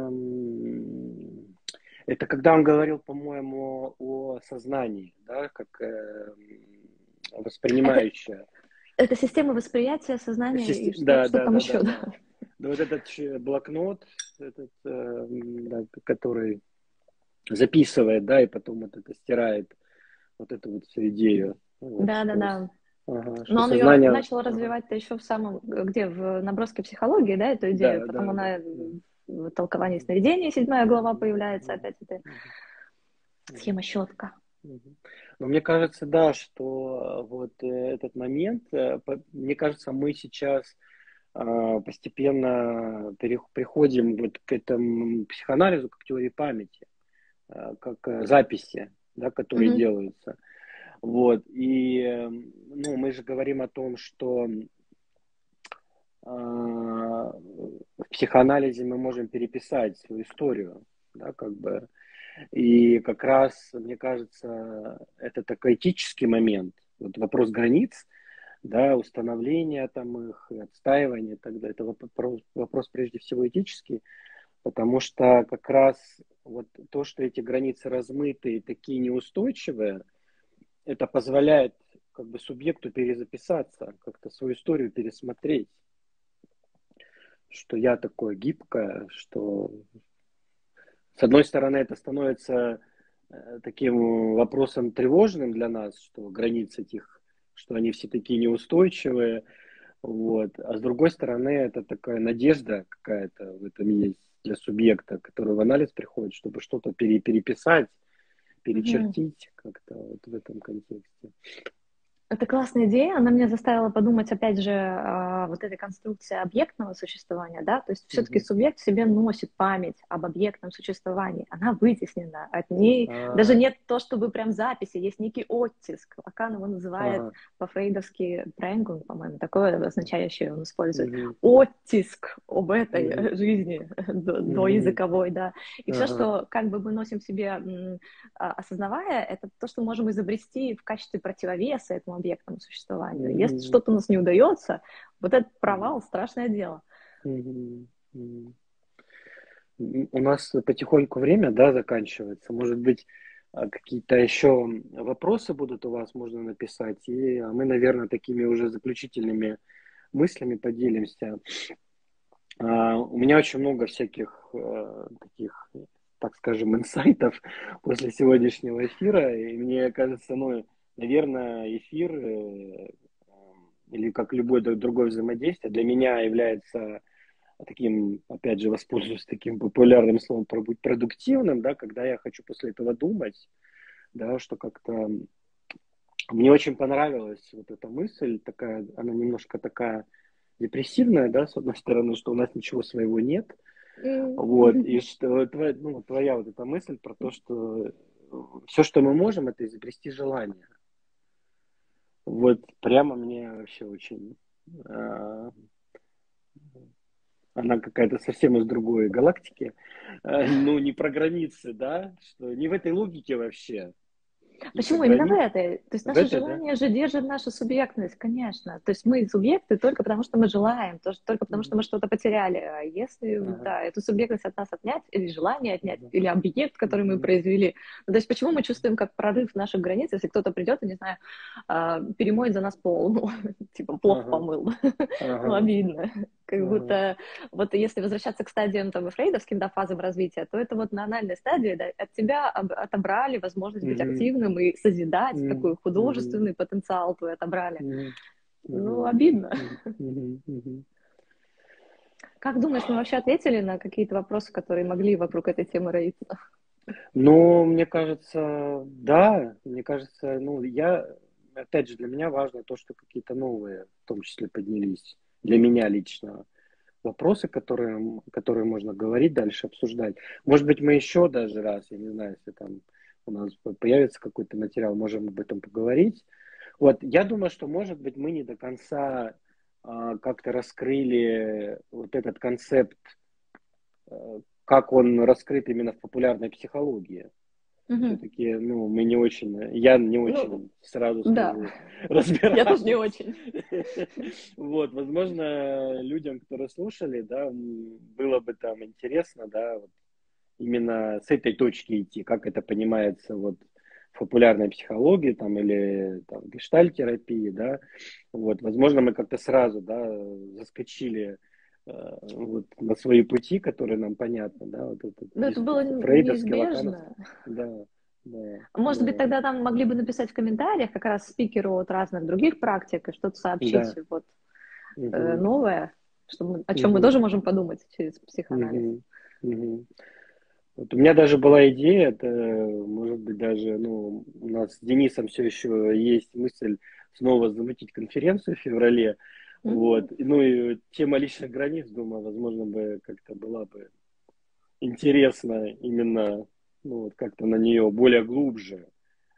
эм, Это когда он говорил, по-моему, о сознании, да, как эм, Это, воспринимающее. это система восприятия, сознания и Систе- что, Да, что да, там да, еще, да, да. да. Да, вот этот ч- блокнот, этот, эм, да, который записывает, да, и потом вот это стирает вот эту вот всю идею. Вот, Да, да, что, да. ага, что Но он ее сознание... начал Ага. развивать-то еще в самом, где, в наброске психологии, да, эту идею, Да, потом да, да. она Да. в толковании Мгм. сновидений, седьмая глава Мгм. появляется, Мгм. опять эта Мгм. Мгм. схема щетка. Мгм. Но мне кажется, да, что э, вот э, этот момент, э, по- мне кажется, мы сейчас а, постепенно перех- приходим вот к этому психоанализу, как теории памяти, а, как э, записи, да, которые Мгм. делаются. Вот. И э, ну, мы же говорим о том, что а, в психоанализе мы можем переписать свою историю, да, как бы. И как раз, мне кажется, это такой этический момент. Вот вопрос границ, да, установления там их, и отстаивания и так далее. Это вопрос, вопрос прежде всего этический, потому что как раз вот то, что эти границы размытые, такие неустойчивые, это позволяет как бы субъекту перезаписаться, как-то свою историю пересмотреть, что я такое гибкое, что с одной стороны это становится э, таким вопросом тревожным для нас, что границы этих, что они все такие неустойчивые, вот. А с другой стороны, это такая надежда какая-то в этом есть для субъекта, который в анализ приходит, чтобы что-то пере, переписать, Мгм. перечертить как-то вот в этом контексте. Это классная идея, она меня заставила подумать, опять же, о вот этой конструкции объектного существования, да, то есть все-таки Мгм. субъект в себе носит память об объектном существовании, она вытеснена, от ней даже А, нет то, чтобы прям записи, есть некий оттиск, Лакан его называет ага. по-фрейдовски «прэнгун», по-моему, такое обозначающее он использует, Мгм. оттиск об Мгм. этой жизни до- Мгм. доязыковой, да, и все, Ага. что как бы мы носим в себе, м, а, осознавая, это то, что мы можем изобрести в качестве противовеса этому объектному существованию. Если Мгм. что-то у нас не удается, вот этот Мгм. провал — страшное дело. Мгм. Мгм. М, У нас потихоньку время, да, заканчивается. Может быть, а, какие-то еще вопросы будут у вас, можно написать. И а мы, наверное, такими уже заключительными мыслями поделимся. А, У меня очень много всяких э, таких, так скажем, инсайтов после сегодняшнего эфира. И мне кажется, ну, наверное, эфир э, или как любое другое взаимодействие для меня является таким, опять же, воспользуюсь таким популярным словом, продуктивным, да, когда я хочу после этого думать, да, что как-то мне очень понравилась вот эта мысль, такая, она немножко такая депрессивная, да, с одной стороны, что у нас ничего своего нет, вот, и что твоя, ну, твоя вот эта мысль про то, что все, что мы можем, это изобрести желание. Вот прямо мне вообще очень а, она какая-то совсем из другой галактики, э, ну, не про границы, да, что не в этой логике вообще. Какие-то Почему именно в границы. этой? То есть В наше этой, да? желание же держит нашу субъектность, конечно. То есть мы субъекты только потому, что мы желаем, тоже только потому, что Мгм. мы что-то потеряли. А если, Ага, да, эту субъектность от нас отнять, или желание отнять, ага. или объект, который мы Мгм. произвели. Ну, то есть почему мы чувствуем как прорыв наших границ, если кто-то придет и, не знаю, а, перемоет за нас пол, ну, типа, плохо Ага, помыл, ну, ага, обидно. Как ага. будто вот если возвращаться к стадиям там, фрейдовским, да, фазам развития, то это вот на анальной стадии, да, от тебя об- отобрали возможность быть Мгм. активным и созидать, Мгм. такой Мгм. художественный потенциал твой отобрали. Мгм. Ну, Мгм. обидно. Мгм. Мгм. Как думаешь, мы вообще ответили на какие-то вопросы, которые могли вокруг этой темы роиться? Ну, мне кажется, да, мне кажется, ну, я, опять же, для меня важно то, что какие-то новые, в том числе, поднялись, для меня лично, вопросы, которые, которые можно говорить дальше, обсуждать. Может быть, мы еще даже раз, я не знаю, если там у нас появится какой-то материал, можем об этом поговорить. Вот, я думаю, что, может быть, мы не до конца а, как-то раскрыли вот этот концепт, а, как он раскрыт именно в популярной психологии. Мгм. Все-таки, ну, мы не очень, я не Ну, очень, сразу да, скажу, я тоже не разбираюсь. очень. Вот, возможно, людям, которые слушали, да, было бы там интересно, да, вот именно с этой точки идти, как это понимается вот в популярной психологии там или там гештальт-терапии, да, вот, возможно, мы как-то сразу, да, заскочили э, вот на свои пути, которые нам понятны, да, вот этот Но это было дискурс фрейдовский, лакановский, неизбежно. да, да, Может быть, да, тогда там могли бы написать в комментариях как раз спикеру от разных других практик и что-то сообщить да, вот э, угу, новое, что мы, о чем мы угу, тоже можем подумать через психоанализ. угу, угу. Вот у меня даже была идея, это может быть даже, ну, у нас с Денисом все еще есть мысль снова замутить конференцию в феврале, М. вот, ну и тема личных границ, думаю, возможно бы как-то была бы интересно именно, ну, вот как-то на нее более глубже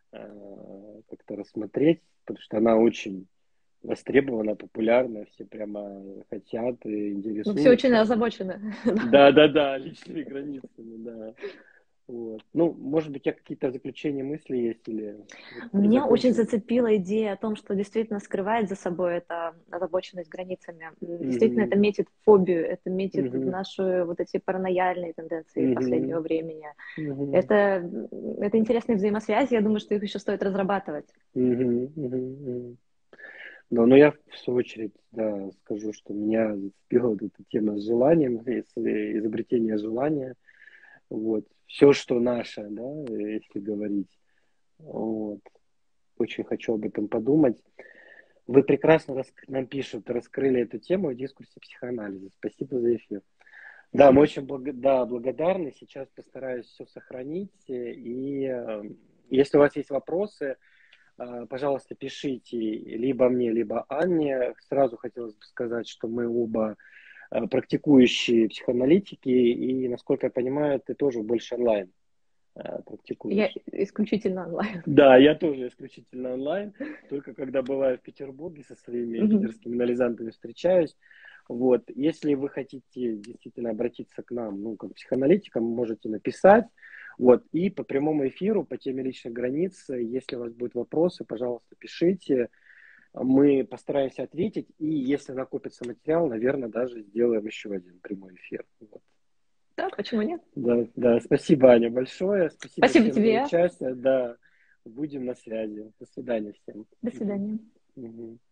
э, как-то рассмотреть, потому что она очень востребована, популярна, все прямо хотят и Ну, все очень интересуются. озабочены. Да, да, да, личными границами, да. Вот. Ну, может быть, у тебя какие-то заключения мысли есть или вот Меня очень закончим? зацепила идея о том, что действительно скрывает за собой эта озабоченность границами. М, Действительно, это Угу, метит в фобию, это метит в угу, наши вот эти паранояльные тенденции угу, последнего времени. угу, Это, это интересные взаимосвязи, я думаю, что их еще стоит разрабатывать. угу, угу. Да, но я в свою очередь, да, скажу, что меня зацепила вот эта тема с желанием, если изобретение желания. Вот. Все, что наше, да, если говорить. Вот. Очень хочу об этом подумать. Вы прекрасно рас... нам пишут, раскрыли эту тему в дискурсе психоанализа. Спасибо за эфир. Да, мы Спасибо. очень благ... да, благодарны. Сейчас постараюсь все сохранить. И э, если у вас есть вопросы, э, пожалуйста, пишите либо мне, либо Анне. Сразу хотелось бы сказать, что мы оба э, практикующие психоаналитики, и, насколько я понимаю, ты тоже больше онлайн э, Я практикуешь. исключительно онлайн. Да, я тоже исключительно онлайн, только когда бываю в Петербурге со своими Мгм. питерскими анализантами встречаюсь. Вот. Если вы хотите действительно обратиться к нам, ну, как к психоаналитикам, можете написать. Вот. И по прямому эфиру, по теме личных границ, если у вас будут вопросы, пожалуйста, пишите. Мы постараемся ответить. И если накопится материал, наверное, даже сделаем еще один прямой эфир. Вот. Да, почему нет? Да, да, спасибо, Аня, большое. Спасибо Спасибо всем за тебе. участие. Да, будем на связи. До свидания всем. До Мгм. свидания. Мгм.